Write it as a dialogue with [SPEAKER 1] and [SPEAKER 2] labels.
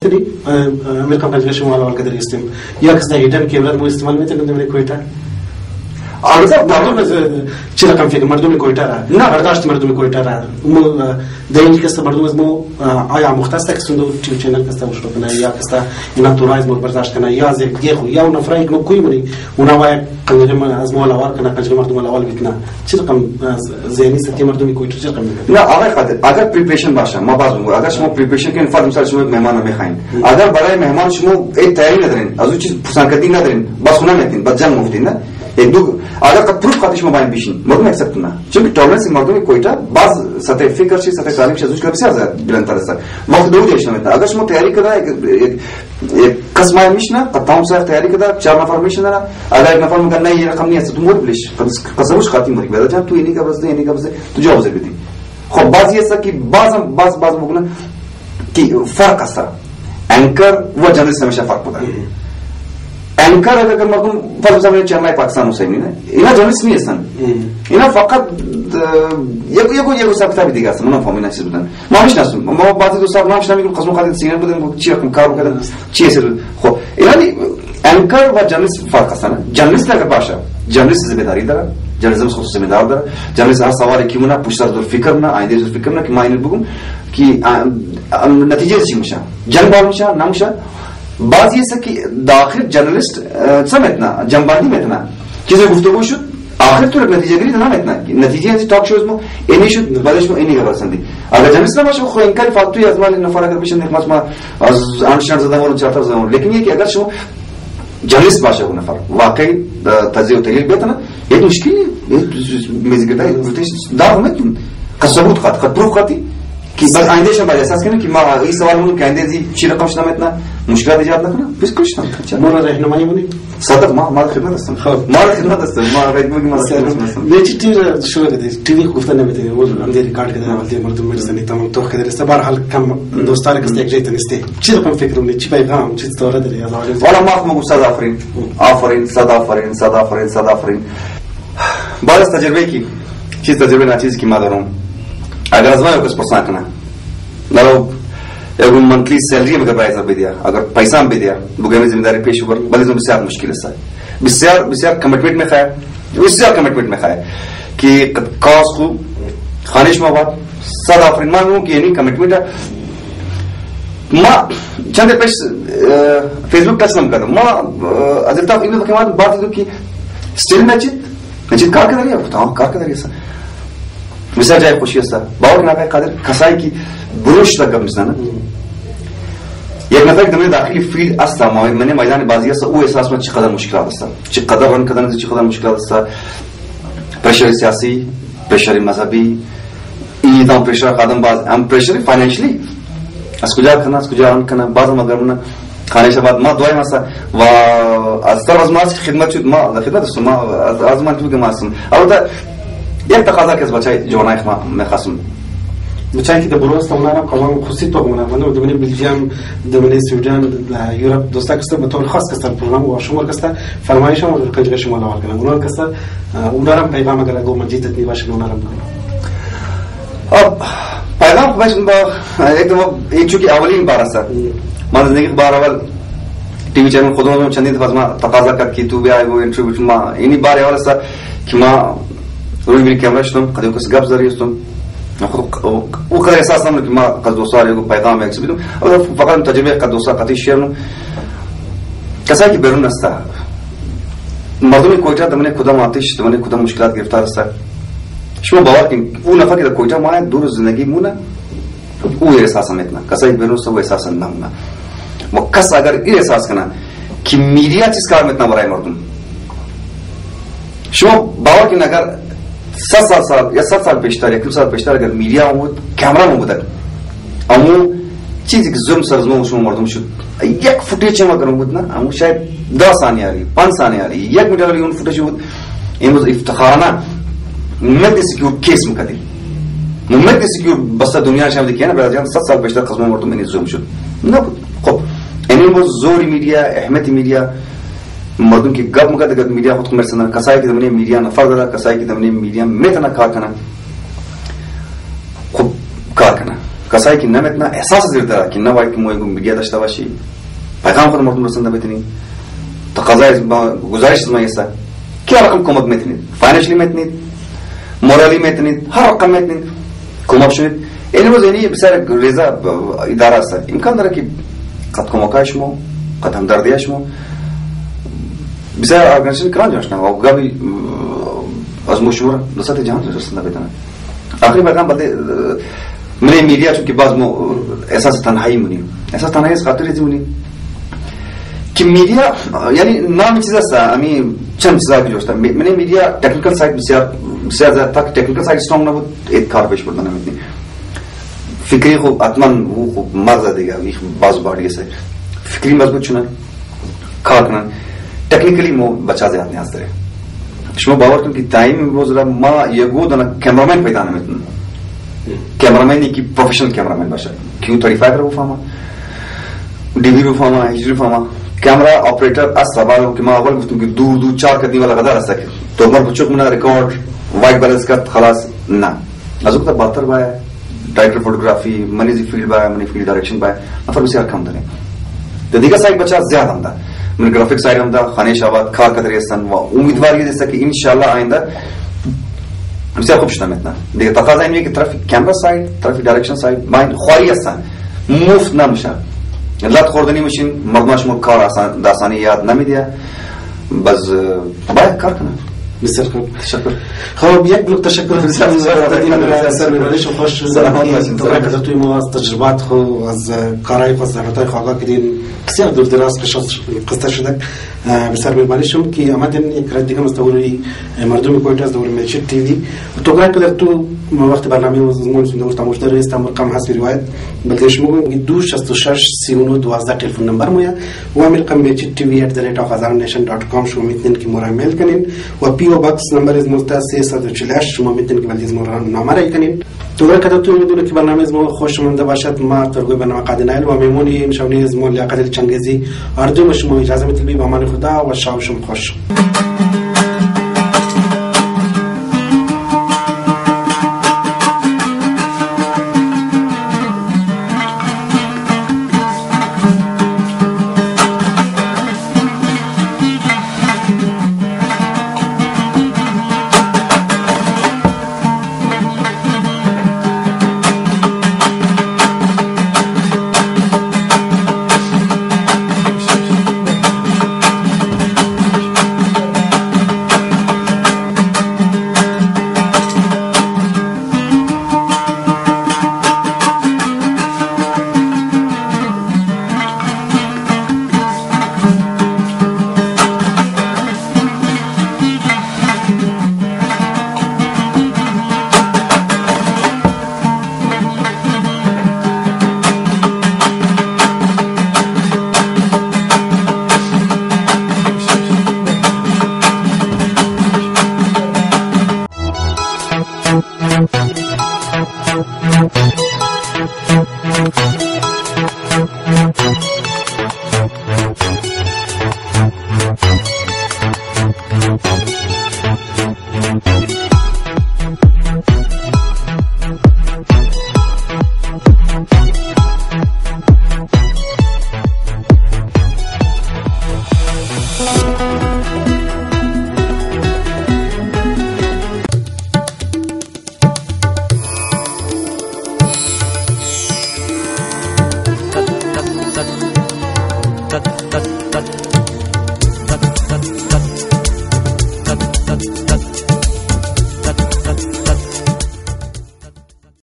[SPEAKER 1] تري أمريكا بنجلس شمال والكدر يستم يا كسر هيدن كاميرا مو استعمال مثل من كويتا
[SPEAKER 2] آلبته
[SPEAKER 1] مردم چرا کم فکر مردم کویتا را نه برداشت مردم کویتا را دینی کست مردم از مو آیا مختص تا کسندو تیو چنل کستا وشرو کنه یا کستا اینا تورایز مو برداشت کنه یا از دیگه خو یا اون فرای کنه کوی منی اونا وای کنجم از مو لاوار کنه کنجم مردم لاوال بیتنا چرا کم ذهنی ستی مردم کویتا چرا کم
[SPEAKER 2] نه آقای خاطر اگر پریپریشن باشه ما باز میگم اگر شما پریپریشن کنین فرض مثال شما مهمان میخواین اگر برای مهمان شما یک تیاری ندارین از اون چیز پسند کردی ندارین بس خونه میتین بعد جنگ مفتین نه एक दो अगर का प्रूफ खातिश में बाइन बिशिन मर्दों में एक्सेप्ट ना क्योंकि टॉलरेंस मर्दों में कोई टा बाज सतह फिकर ची सतह तालीम शज़ुज कर बिसार ज़्यादा बिलंतर सर वक्त दो देश में था अगर शmo तैयारी करा एक कसमाय मिशना कताम से तैयारी करा 4 नफर मिशना ना अगर एक नफर में करना ये रकम नहीं है तो मोर बिलिश कसमुश खाती मरी बेदा जब तू इन्हीं का बस तू जॉब से बिती खो बाज ये सर कि बाज मुगला कि फर्क असर एंकर वो जर्नलिस्ट हमेशा फर्क पता है एंकर अगर मर्दम फर्ज समझ चलना है पाकिस्तान हुसैनी ने इना जर्नलिस्ट नहीं है सन इना फकत ये सब किताब दिखा सन ना फॉर्मिना से बदन मामिश ना सुन ما بعض دوستان نامش نمیگم قسم خالد سینه بودن چی رقم کار کردن چی سر خب یعنی एंकर و जर्नलिस्ट फर्क असर है जर्नलिस्ट अगर बाशा जर्नलिस्ट जिम्मेदारी दरा जर्नलिज्म खुद जिम्मेदार दरा जर्नलिस्ट हर सवाल क्यों ना पूछता जो फिक्र ना आइंदे जो फिक्र ना कि मायने बुगम कि नतीजे से मुशा जंग बाल मुशा ना मुशा बाज ये सकी दाखिल जर्नलिस्ट समझना जंबादी में इतना चीजें गुफ्तगू शुद आखिर तो नतीजे गिरी ना इतना नतीजे ऐसे टॉक शोज में इन्हीं शुद बदेश में इन्हीं खबर संदी अगर जर्नलिस्ट ना बाशा खो इनका फालतू या अजमाल नफर अगर पेशन देखना चमा आंशियान ज़्यादा और चाहता ज़्यादा लेकिन ये कि अगर शो जर्नलिस्ट बाशा को नफर वाकई तज़ीह तहलील बेतना ये मुश्किल है मेज़िकता है दाव में कसबूत खात प्रूफ खाती कि बस आइंदे से बात एहसास करना कि माँ इस सवाल में कहते हैं जी चीज़ कम शना में इतना मुश्किल इजाद ना करना बिस कुछ ना
[SPEAKER 1] मोरा रहनुमाई बनी
[SPEAKER 2] सदक माँ खिदमत दस्तान माँ खिदमत दस्तान माँ रेडमी की मदद दस्तान
[SPEAKER 1] लेकिन टीवी शुरू कर दी टीवी गुफ्ता नहीं बताएंगे वो अंधे रिकॉर्ड कर देना वाले मर्दों में जैसे नहीं तमाम तो कर देते बार हाल कम दोस्तार के स्टेक जाते निस्ते चीज़ कम फिक्र में चिपाई काम चीज़ तो रह दे
[SPEAKER 2] वाला माफ में गुस्सा आफरीन बारह तजुर्बे की चीज़ तजुर्बे ना चीज़ की मादरों अगर अजमायो किस पसंद करना नरो एगो मंथली सैलरी में पैसा भी दिया अगर पैसा भी दिया बुगे में जिम्मेदारी पेश ऊपर बल्कि तो बिस्यार मुश्किल है बिस्यार कमिटमेंट में खाए कि कॉस को खानिश में बात सदा फ्रेंड मांगूं कि यानी कमिटमेंट है माँ चंदे पेश फेसबुक टच नम कर माँ अजल्ता इन्हें के बाद बात है कि स्टिल नचित कार के दरिया बताओ कार के दरिया मिसाल जाए खुशी है बावर ना पाए कादर खसाई की बुरुश तक कब मिसना एक नफर की तमने दाखिली फील्ड अस्ता मैंने मैदान बाजी है वो एहसास में चिकदर मुश्किल आता चिकदर रन करने से चिकदर मुश्किल आता प्रेशर सियासी प्रेशर मजहबी इधम प्रेशर कदम बाज हम प्रेशर फाइनेंशियली अस्कुजा करना बाज मगर ना खाने से बाद माँ दुआई मासा व अस्तर अजमास की खिदमत माँ अजमान की मासूम अब एक तकाजा किस बचाई जोना में खासम
[SPEAKER 1] बचाई की दबरोस तमना कमाम खुशी तो मना मनो दमने बेल्जियम दमने स्वीडन यूरोप दोस्ता कस्ता बतौर खास कस्ता प्रोग्राम व शुमर कस्ता फरमाइश और कंजगा शुमर लावल करना उनर कस्ता उनरम पैगाम अगर गो मस्जिद इतनी बाश उनरम अब पैगाम बस एकदम एक चूंकि अवलीन बार सर मान जिंदगी बार अवल टीवी चैनल खुद में चंदी फजमा तकाजा कर की तू भी आए वो इंटरव्यू मां इन्हीं बार अवल सर कि मां روی میری کاملا شدم قدیم کسی گپ زدی هستم او کار احساس نمی‌کنم که ما قد دوستار یکو پیغام اکس بیدم اما فقط تجربه قد دوستار قطعی شیرم کسایی که بیرون است مردمی کویتا دمنه کدام آتش دمنه کدام مشکلات گرفتار است شما باور کنید اون نفر که کویتا ماه دور زندگی مونه او احساس نمی‌کنه کسایی که بیرون است او احساس نمی‌کنه و کس اگر این احساس کنه که میدیا چیز کار می‌کنه برای مردم شما باور کنید اگر 7 साल पेशतर या 2 साल पेशतर अगर मीडिया हो कैमरा में बदल अमु चीज की जुम सरजमो उसमें मर्दम शुद एक फुटेज में करूं बुतना अमु शायद 10 साल आ रही 5 साल आ रही 1 मिनट वाली उन फुटेज बुत इनको इफ्तिखारना मुम्मत सिक्योर केस में कदी मुम्मत सिक्योर बस दुनिया शायद देखिए ना बराबर 7 साल पेशतर खस्म मर्दम में जुम शुद ना खब इन्हीं जोरी मीडिया अहमियत मीडिया मर्दों की गप मुकद मीडिया खुद को मेरे सना कसाई की दमने मीडिया नफर दरा कसाई की दमने मीडिया में तना कार करना खूब कार
[SPEAKER 2] कसाई कि नम इतना एहसास जिरदा कि न वाई कि मोय मीडिया दश्ता बाशी पैगाम खर मर्दम रसंदा बेतनी तकाजा गुजारिश में ऐसा क्या रकम कुमक में इतनी फाइनेंशियली में इतनी मोरली में इतनी हर रकम में इतनी कुमक शुनित इन्हों ज़ेनी बिसार रेज़ा इदारा सा इम्कान दरा कि कत कुमकाश मो कत हमदर्दियाश मो बिसार ऑर्गेनाइजेशन करान जोशना होगा भी अज़मुशूर नसाते जहां से रसंदा बेतना आखिरी पैगाम बदे मेरे मीडिया चूंकि बाज़ मो ऐसा तन्हाई मुनी ऐसा तन्हाई इस खातिर जी मुनी कि मीडिया यानी नाम चीज़ सा अमी चंद चीज़ की जोशता मैंने मीडिया टेक्निकल साइड से ज़्यादा तक टेक्निकल साइड स्ट्रॉन्ग ना वो एक कार पेश पड़ता ना इतनी फिक्री को आत्मन वो को मर्ज़ा देगा ये बाज़ बाड़ी से फिक्री मजबूत चुना खारकना टेक्निकली मो बचा जाते हैं आस्ते शो बावर तुम की टाइम वो जरा माँ ये वो दना कैमरामैन पैदा ना इतना कैमरामैन की प्रोफेशनल कैमरामैन बाशा Q35 रो फामा डीवी रो फामा एचडी फामा कैमरा ऑपरेटर अस सवाल कि माँ अवल तुम की दूर दूर 4 कदमी वाला गदा रस्ता के तो मर बच्चों मना रिकॉर्ड वाइट बैलेंस का खलास ना अजुक तक बातर बाय डायरेक्टर फोटोग्राफी मनी फील्ड बाय मनी फील्ड डायरेक्शन बाय मतलब उसे यार कम दने तो दिखा साइड बच्चा ज्यादा हमदा मन ग्राफिक साइड हमदा खानेशाबाद खार कदरिस्तान व उम्मीदवार ये जैसा कि इंशाल्लाह आइंदा उसे खूब शुना इतना देखिए तकाजा इनमें कि तरफ कैमरा साइड तरफ डायरेक्शन साइड माइंड ख्वारी आसान मुफ्त ना मशा लत खोरदनी मशीन मर्दमाश मुखार आसान दासानी याद ना मिदिया बस बाय कार करना تشكر
[SPEAKER 1] خب یک بلوک تشکر سر می‌برش خوش تو که توی ما از تجربات خو از کارهای خاص زحمت‌های خواهد کردیم بسیار دور دراز قصه شده بسیار می‌برشم که آمدن یک رد دیگه مستوری مردم کویت از دور میچ تی وی تو که تو وقت برنامه مزمون دور تماشا داری استعمال کم هست روایت بلکه شما 266 39 12 تلفن نمبر مویا و امیر کم میچ تی وی @azamnation.com شما میتونین که مرا ایمیل کنین و پیو باکس نمبر از مستاس 348 شما میتونین که ولی مرا نامه را کنین تو که تو میدونید که برنامه از ما خوشمنده باشد ما ترگوی برنامه قادنایل و میمونی این شونی از ما لیاقت چنگیزی اردو شما اجازه میتونید به امان خدا و شب شما خوش
[SPEAKER 3] tat